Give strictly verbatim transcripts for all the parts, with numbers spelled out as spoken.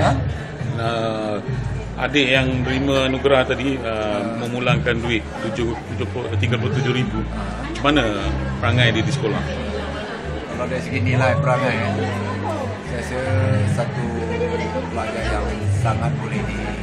Ha? Uh, adik yang terima anugerah tadi uh, memulangkan duit tiga puluh tujuh ribu. Macam mana perangai dia di sekolah? Kalau dari segi nilai perangai, saya rasa satu pelajar yang sangat boleh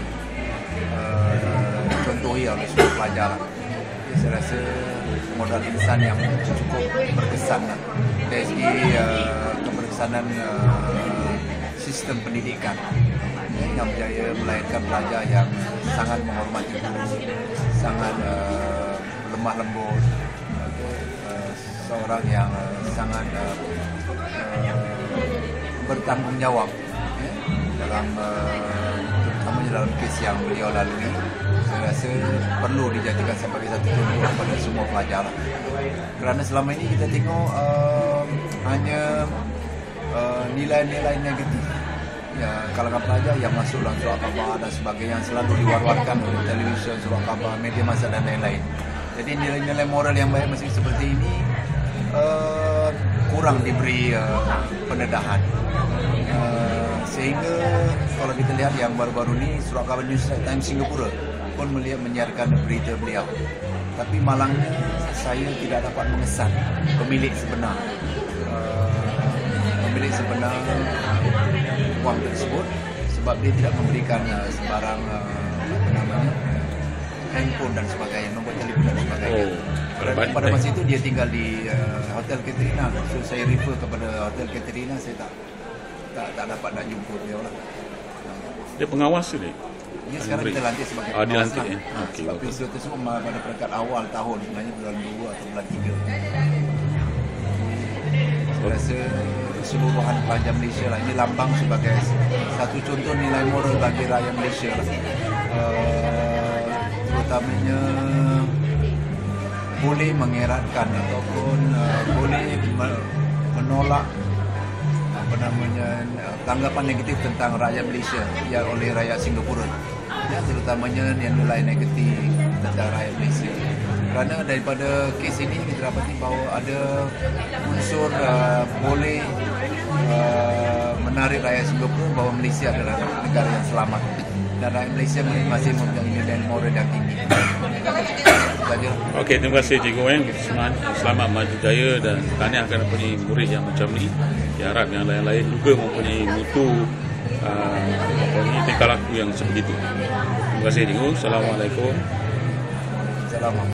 dicontohi uh, oleh semua pelajar. Saya rasa modal insan yang cukup berkesan dari segi uh, keberkesanan uh, sistem pendidikan yang berjaya melahirkan pelajar yang sangat menghormati guru, sangat uh, lemah lembut, uh, seorang yang uh, sangat uh, uh, bertanggung jawab ya, dalam uh, terutama dalam kes yang beliau lalui. Saya rasa perlu dijadikan sebagai satu contoh kepada semua pelajar, kerana selama ini kita tengok uh, hanya uh, nilai-nilai negatif ya, kalangan pelajar yang masuk dalam surat khabar dan sebagainya yang selalu diwar-warkan oleh televisyen, surat khabar, media massa dan lain-lain. Jadi nilai-nilai moral yang baik masih seperti ini uh, kurang diberi uh, pendedahan. Uh, sehingga kalau kita lihat yang baru-baru ini surat khabar New Times Singapura pun melihat menyiarkan berita beliau. Tapi malangnya saya tidak dapat mengesan pemilik sebenar. Uh, pemilik sebenar wang tersebut sebab dia tidak memberikan uh, sebarang uh, apa namanya handphone dan sebagainya, nombor telefon dan sebagainya. Oh, pada masa itu dia tinggal di uh, Hotel Katrina, so saya refer kepada Hotel Katrina, saya tak tak, tak dapat nak jumpa dia lah. Dia pengawas ni? Dia sekarang kita lantik sebagai oh, pengawas lah. eh? Okay, sebab peristiwa tersebut pada peringkat awal tahun, sebenarnya bulan dua atau bulan tiga. Saya rasa keseluruhan pelajar Malaysia lah, ini lambang sebagai satu contoh nilai moral bagi rakyat Malaysia lah. Uh, terutamanya boleh mengeratkan ataupun uh, boleh menolak apa namanya tanggapan negatif tentang rakyat Malaysia ya oleh rakyat Singapura ya, terutamanya yang nilai negatif tentang rakyat Malaysia. Kerana daripada kes ini kita dapati bahawa ada unsur uh, boleh uh, menarik rakyat Singapura bahawa Malaysia adalah negara yang selamat dan rakyat Malaysia masih mempunyai nilai moral yang tinggi. Okey, terima kasih Cikgu Wen. Selamat maju jaya dan tahniah akan mempunyai murid yang macam ni. Diharap yang lain-lain juga mempunyai mutu uh, mempunyai tingkah laku yang sebegitu. Terima kasih Cikgu. Assalamualaikum. Assalamualaikum.